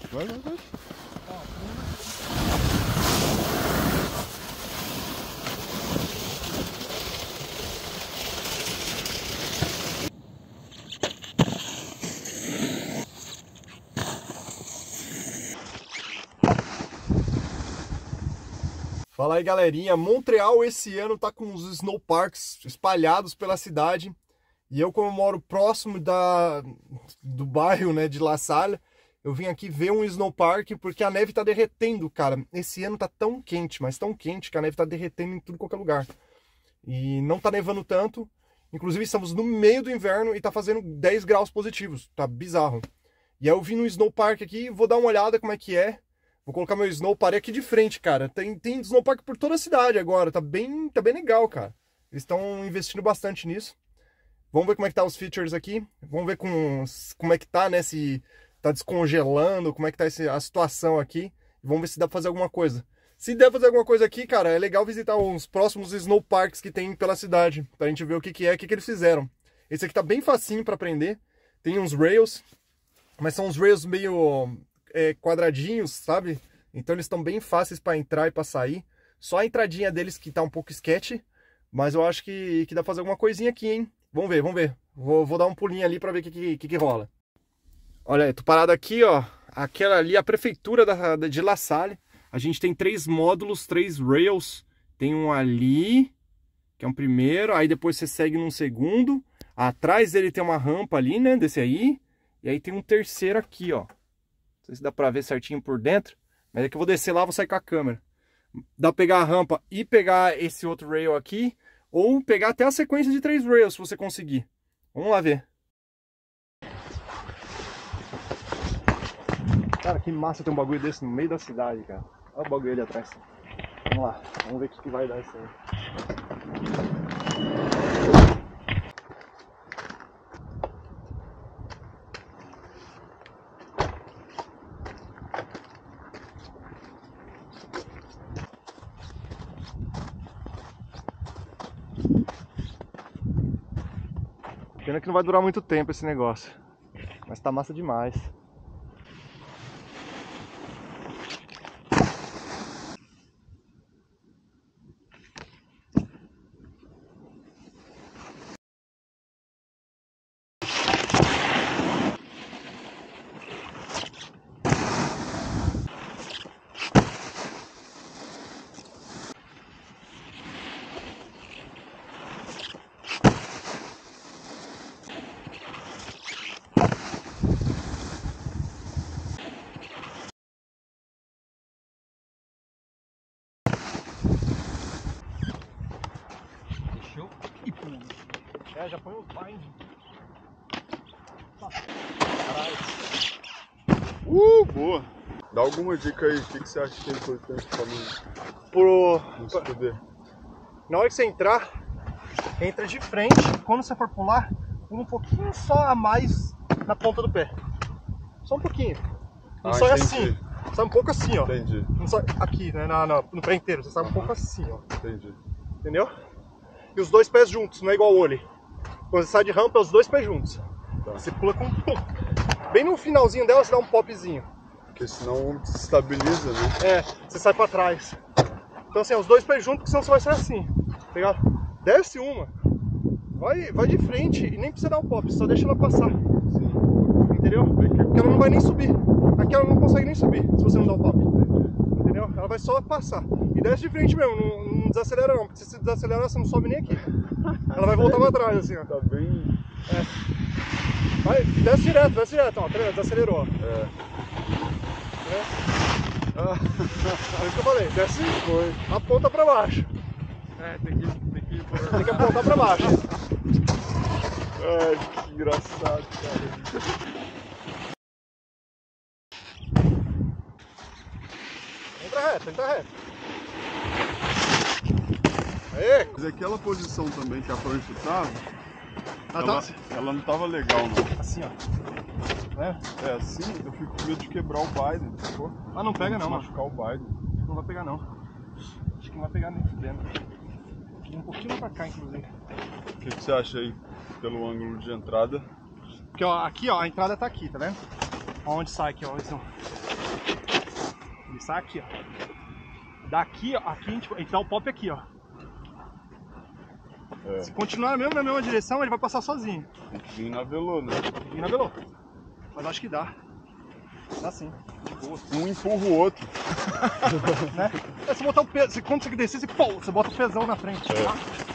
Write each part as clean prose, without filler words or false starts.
Vai, vai, vai. Fala aí, galerinha. Montreal esse ano tá com os snowparks espalhados pela cidade. E eu, como moro próximo do bairro, né, de La Salle, eu vim aqui ver um snowpark porque a neve tá derretendo, cara. Esse ano tá tão quente, mas tão quente que a neve tá derretendo em tudo qualquer lugar. E não tá nevando tanto. Inclusive estamos no meio do inverno e tá fazendo 10 graus positivos. Tá bizarro. E aí eu vim no snowpark aqui, vou dar uma olhada como é que é. Vou colocar meu snow, parei aqui de frente, cara. Tem snowpark por toda a cidade agora. Tá bem legal, cara. Eles estão investindo bastante nisso. Vamos ver como é que tá os features aqui. Vamos ver como é que tá, né? Se tá descongelando, como é que tá a situação aqui. Vamos ver se dá pra fazer alguma coisa. Se der pra fazer alguma coisa aqui, cara, é legal visitar os próximos snowparks que tem pela cidade. Pra gente ver o que que eles fizeram. Esse aqui tá bem facinho pra aprender. Tem uns rails, mas são uns rails meio... quadradinhos, sabe? Então eles estão bem fáceis para entrar e para sair. Só a entradinha deles que tá um pouco sketchy, mas eu acho que dá pra fazer alguma coisinha aqui, hein? Vamos ver, vamos ver. Vou dar um pulinho ali para ver o que rola. Olha aí, tô parado aqui, ó. Aquela ali, a prefeitura de La Salle. A gente tem 3 módulos, 3 rails. Tem um ali, que é um primeiro. Aí depois você segue num segundo. Atrás dele tem uma rampa ali, né? Desse aí. E aí tem um terceiro aqui, ó. Não sei se dá pra ver certinho por dentro, mas é que eu vou descer lá, vou sair com a câmera. Dá pra pegar a rampa e pegar esse outro rail aqui, ou pegar até a sequência de 3 rails, se você conseguir. Vamos lá ver. Cara, que massa ter um bagulho desse no meio da cidade, cara. Olha o bagulho ali atrás. Vamos lá, vamos ver o que vai dar isso aí. Pena que não vai durar muito tempo esse negócio. Mas tá massa demais. E pula. Já põe o bind. Boa! Dá alguma dica aí, o que você acha que é importante pra não se fuder? Na hora que você entrar, entra de frente. Quando você for pular, pula um pouquinho só a mais na ponta do pé. Só um pouquinho. Não sai assim. Sai um pouco assim, ó. Entendi. Não sai aqui, né? No pé inteiro. Você sai um pouco assim, ó. Entendi. Entendeu? E os 2 pés juntos, não é igual o olho. Quando você sai de rampa, é os 2 pés juntos. Tá. Você pula com um pum. Bem no finalzinho dela, você dá um popzinho. Porque senão desestabiliza, né? Você sai pra trás. Então assim, os 2 pés juntos, porque senão você vai sair assim. Pegar, desce uma, vai de frente e nem precisa dar um pop, só deixa ela passar. Sim. Entendeu? Porque ela não vai nem subir. Aqui ela não consegue nem subir se você não dar um pop. Entendeu? Ela vai só passar. E desce de frente mesmo, não desacelera não, porque se você desacelerar você não sobe nem aqui. Ela vai voltar pra trás assim, ó. Tá bem... Vai, desce direto, ó, desacelerou. É isso que eu falei, desce, aponta pra baixo. Tem que apontar pra baixo. Ai, que engraçado, cara. Entra reto. Aê! Mas aquela posição também que a prancha tava, Ela ela não tava legal, não. assim, ó. É assim, eu fico com medo de quebrar o Biden, sacou? Ah, não pega não, machucar o Biden. Não vai pegar não. Acho que não vai pegar nem dentro. Um pouquinho pra cá, inclusive. O que você acha aí, pelo ângulo de entrada? Porque ó, aqui ó, a entrada tá aqui, tá vendo? Onde sai aqui, ó. Ele sai aqui, ó. Daqui, ó, aqui a gente dá o pop aqui, ó. Se continuar mesmo na mesma direção, ele vai passar sozinho. Tem que vir na velô, né? Tem que vir na velô. Mas acho que dá. Dá sim. De boa. Um empurra o outro. Né? É, você botar o peso, quando você descer, você bota o pesão na frente. Tá?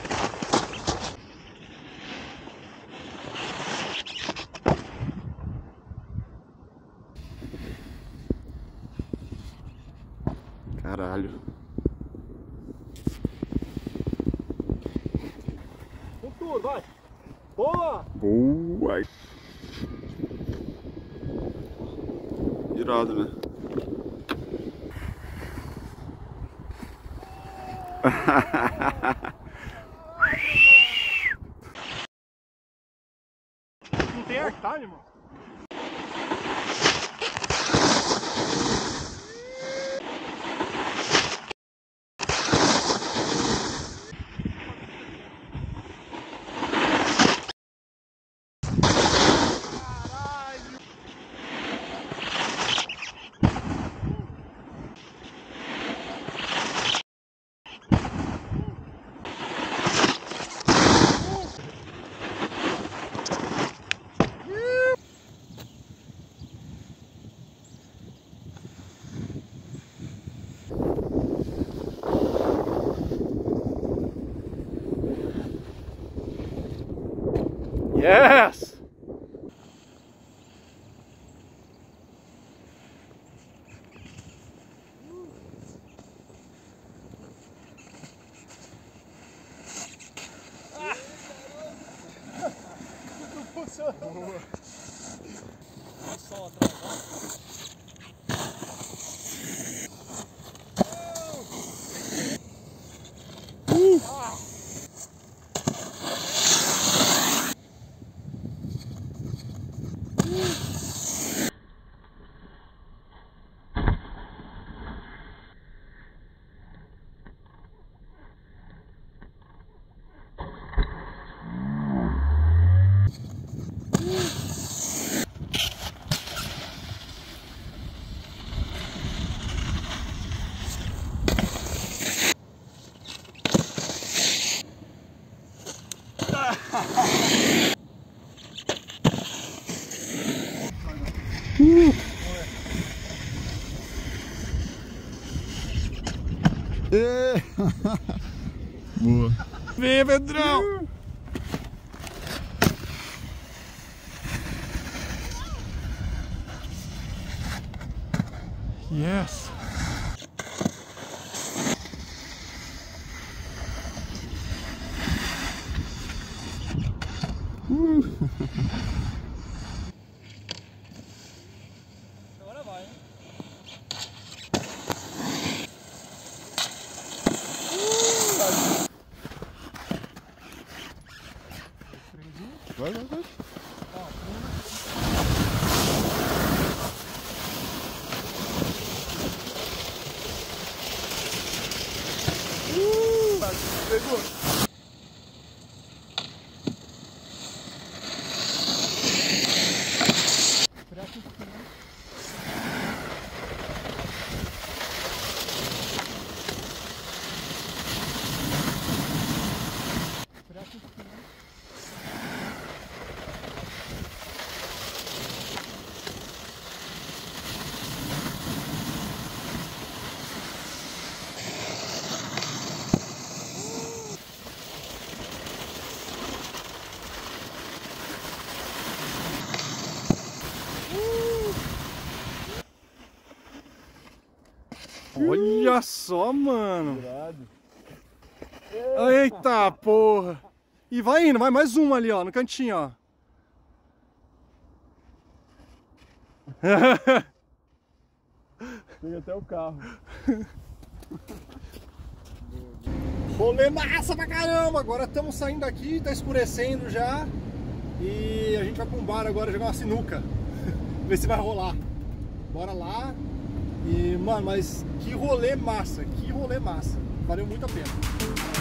Caralho. Com tudo, vai. Boa! Boa! Irado, né? Não tem airtime, mano. Yes! Não funcionou. Só Boa. Vem, Pedrão! Yes! Agora vai, hein? Vai, vai, vai. Pegou! Olha só, mano. Eita porra. E vai indo, vai mais uma ali, ó, no cantinho, ó. Chega até o carro. Rolê massa pra caramba. Agora estamos saindo daqui, tá escurecendo já. E a gente vai pra um bar agora jogar uma sinuca. Ver se vai rolar. Bora lá. E, mano, mas que rolê massa, que rolê massa. Valeu muito a pena.